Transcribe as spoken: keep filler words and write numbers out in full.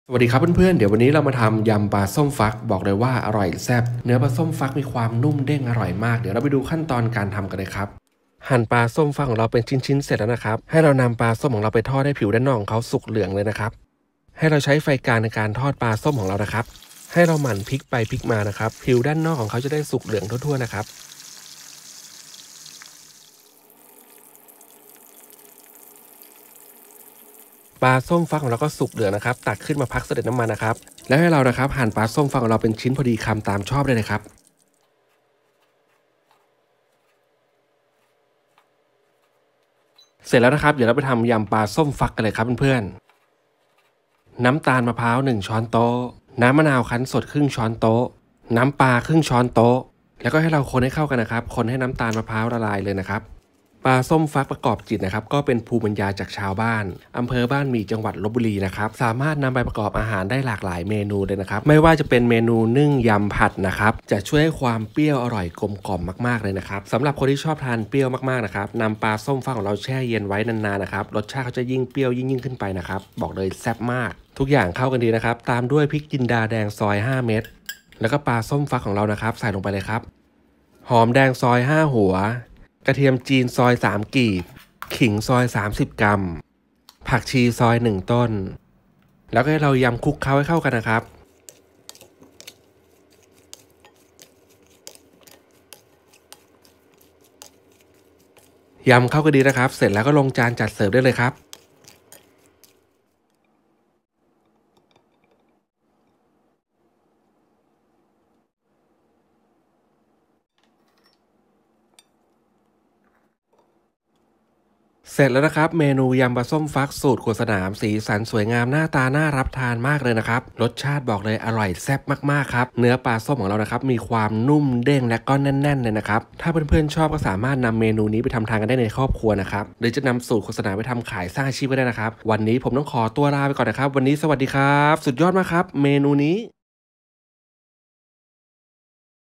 สวัสดีครับเพื่อนๆเดี๋ยววันนี้เรามาทำยำปลาส้มฟักบอกเลยว่าอร่อยแซ่บเนื้อปลาส้มฟักมีความนุ่มเด้งอร่อยมากเดี๋ยวเราไปดูขั้นตอนการทำกันเลยครับหั่นปลาส้มฟักของเราเป็นชิ้นๆเสร็จแล้วนะครับให้เรานำปลาส้มของเราไปทอดให้ผิวด้านนอกของเขาสุกเหลืองเลยนะครับให้เราใช้ไฟกลางในการทอดปลาส้มของเรานะครับให้เราหมั่นพลิกไปพลิกมานะครับผิวด้านนอกของเขาจะได้สุกเหลืองทั่วๆนะครับปลาส้มฟักของเราก็สุกเหลืองนะครับตักขึ้นมาพักเสด็จน้ำมันนะครับแล้วให้เรานะครับหั่นปลาส้มฟักของเราเป็นชิ้นพอดีคำตามชอบได้เลยครับเสร็จแล้วนะครับเดี๋ยวเราไปทำยำปลาส้มฟักกันเลยครับเพื่อนๆน้ำตาลมะพร้าวหนึ่งช้อนโต๊ะน้ำมะนาวคั้นสดครึ่งช้อนโต๊ะน้ำปลาครึ่งช้อนโต๊ะแล้วก็ให้เราคนให้เข้ากันนะครับคนให้น้ำตาลมะพร้าวละลายเลยนะครับปลาส้มฟักประกอบจิตนะครับก็เป็นภูมิปัญญาจากชาวบ้านอำเภอบ้านหมี่จังหวัดลพบุรีนะครับสามารถนำไปประกอบอาหารได้หลากหลายเมนูเลยนะครับไม่ว่าจะเป็นเมนูนึ่งยำผัดนะครับจะช่วยให้ความเปรี้ยวอร่อยกลมกล่อมมากๆเลยนะครับสำหรับคนที่ชอบทานเปรี้ยวมากๆนะครับนำปลาส้มฟักของเราแช่เย็นไว้นานๆนะครับรสชาติเขาจะยิ่งเปรี้ยวยิ่งยิ่งขึ้นไปนะครับบอกเลยแซ่บมากทุกอย่างเข้ากันดีนะครับตามด้วยพริกจินดาแดงซอยห้าเม็ดแล้วก็ปลาส้มฟักของเรานะครับใส่ลงไปเลยครับหอมแดงซอยห้าหัวกระเทียมจีนซอยสามกีบขิงซอยสามสิบกรัมผักชีซอยหนึ่งต้นแล้วก็ให้เรายำคลุกเคล้าให้เข้ากันนะครับยำเข้ากันดีนะครับเสร็จแล้วก็ลงจานจัดเสิร์ฟได้เลยครับ เสร็จแล้วนะครับเมนูยำปลาส้มฟักสูตรขวดสนามสีสันสวยงามหน้าตาน่ารับทานมากเลยนะครับรสชาติบอกเลยอร่อยแซ่บมากๆครับเนื้อปลาส้มของเรานะครับมีความนุ่มเด้งและก็แน่นๆเลยนะครับถ้าเพื่อนๆชอบก็สามารถนำเมนูนี้ไปทำทานกันได้ในครอบครัวนะครับหรือจะนำสูตรโฆษณาไปทำขายสร้างอาชีพก็ได้นะครับวันนี้ผมต้องขอตัวลาไปก่อนนะครับวันนี้สวัสดีครับสุดยอดมากครับเมนูนี้